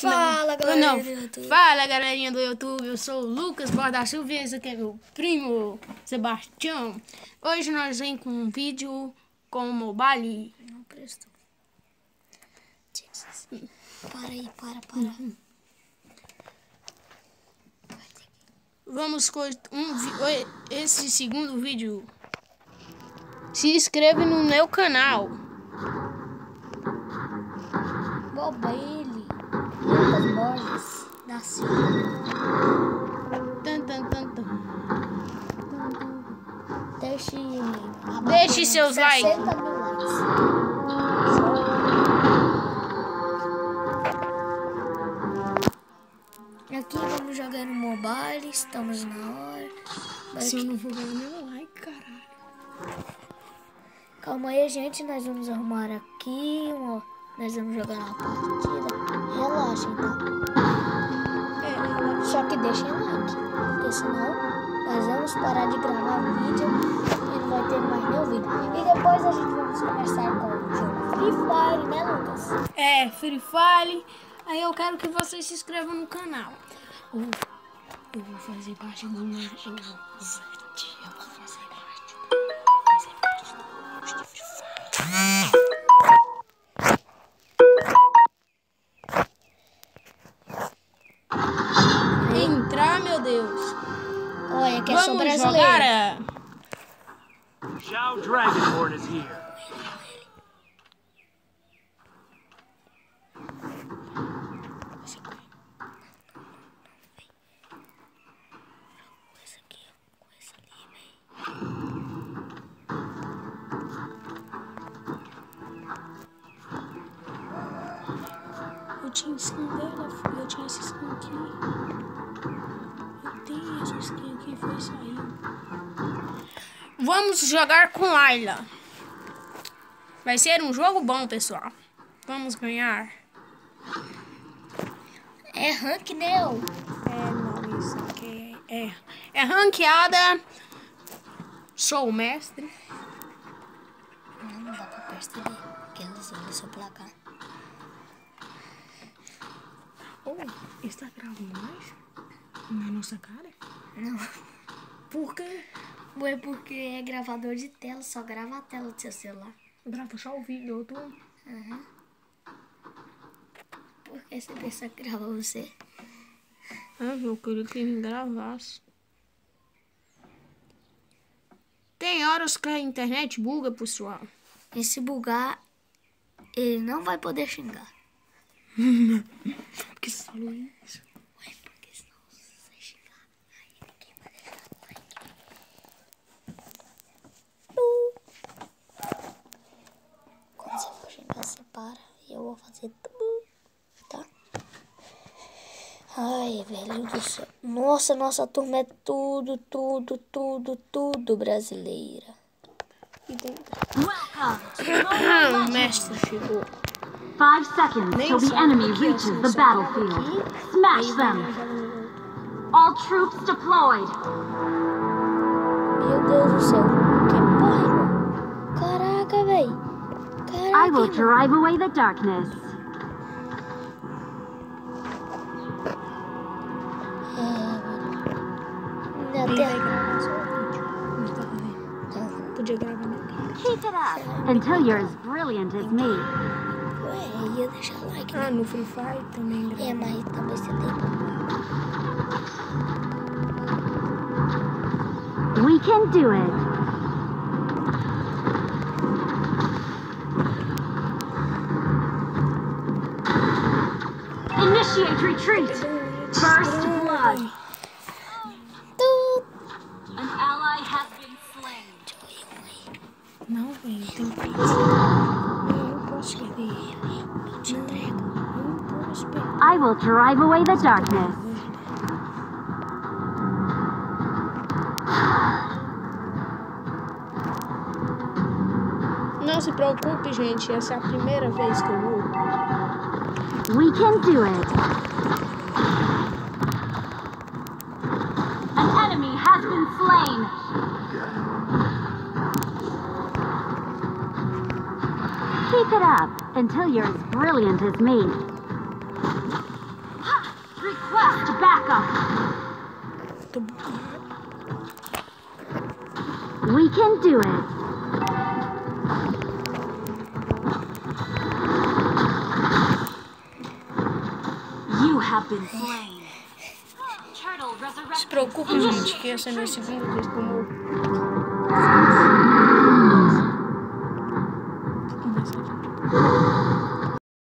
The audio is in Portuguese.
Fala, não. galerinha do YouTube. Fala, galerinha do YouTube. Eu sou o Lucas Borda Silva e esse aqui é meu primo Sebastião. Hoje nós vem com um vídeo com o mobile. Não prestou. Para aí, para. Vamos com esse segundo vídeo. Se inscreve no meu canal. Boba ele. Lucas Borges da Silva. Deixe seus likes. 60 mil likes. Aqui vamos jogar no mobile. Estamos na hora. Se eu não vou ganhar meu like, caralho. Calma aí, gente. Nós vamos arrumar aqui. Nós vamos jogar uma partida. Relaxem, tá? Só que deixem like. Porque senão nós vamos parar de gravar o vídeo e não vai ter mais nenhum vídeo. E depois a gente vamos começar com o jogo Free Fire, né, Lucas? É, Free Fire. Aí eu quero que vocês se inscrevam no canal. Eu vou fazer parte do meu. Eu vou fazer parte do Free Fire. Entrar, meu Deus. Olha, que é só Vamos brasileiro. jogar. Zhao Dragonborn is here. Eu tinha skin dela, eu tinha essa skin aqui. Eu tenho essa skin aqui, foi sair. Vamos jogar com Layla. Vai ser um jogo bom, pessoal. Vamos ganhar. É rank, né? Não, isso aqui é ranqueada. Sou o mestre. Não dá pra perceber. Porque eles olham seu placar. Está gravando mais? Na nossa cara? Não. Por quê? É porque é gravador de tela, só grava a tela do seu celular. Grava só o vídeo, eu tô... Uhum. Por que você pensa que grava você? Eu queria que ele gravasse. Tem horas que a internet buga, pessoal. E se bugar, ele não vai poder xingar. Porque você falou isso. Ué, porque senão se você xingar, aí ninguém vai deixar like. Quando você for xingar, você para e eu vou fazer tudo, tá? Ai, velho do céu. Nossa turma é tudo brasileira. O mestre chegou. 5 seconds till the enemy reaches the battlefield. Smash them! All troops deployed! Meu Deus do céu. Que porra, irmão? Caraca, velho. I will drive away the darkness. Podia gravar meu cara. Keep it up until you're as brilliant as me. Ué, ia deixar like, né? No Free Fire também grava. É, mas também você tem. We can do it. Initiate retreat. First blood. An ally has been slain. Não, velho, tem que... Eu não posso perder. Eu te entrego. Eu não posso perder. I will drive away the darkness. Não se preocupe, gente. Essa é a primeira vez que eu vou. We can do it. An enemy has been slain. Keep it up until you're as brilliant as me. Request backup. We can do it. You have been slain. Turtle Se resurrected. preocupe, gente, que essa é a minha segunda vez que eu morro.